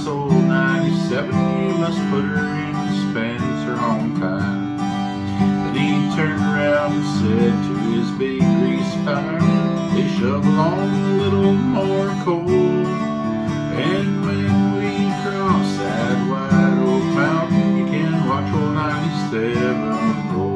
this old 97, you must put her in dispenser on time. Then he turned around and said to his big grease fire, they shovel on a little more coal. And when we cross that White Oak Mountain, you can watch old 97 roll.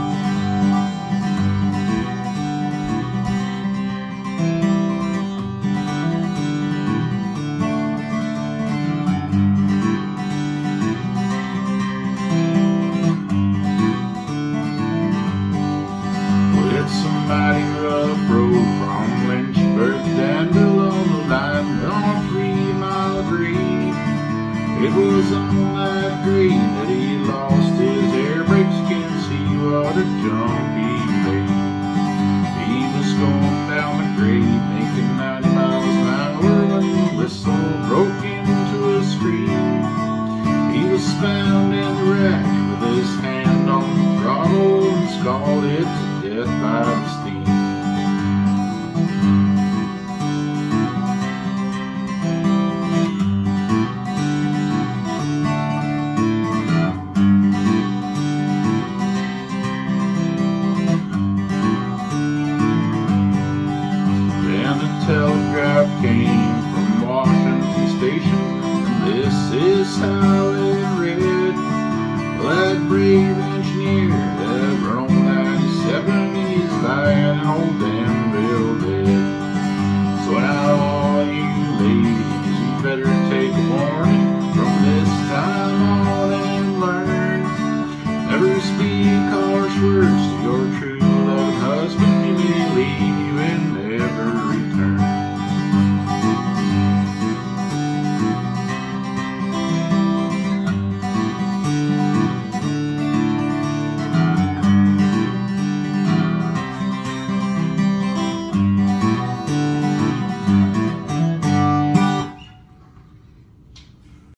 Somebody rough road from Lynchburg to Danville on the line on a 3-mile grade. It was on that grade that he lost his air brakes. Can't see what a jump he made. He was going down the grade making 90 miles an hour when the whistle broke into a scream. He was found in the wreck with his hand on the throttle and scalded to death by the steam. Then the telegraph came from Washington Station, and this is how it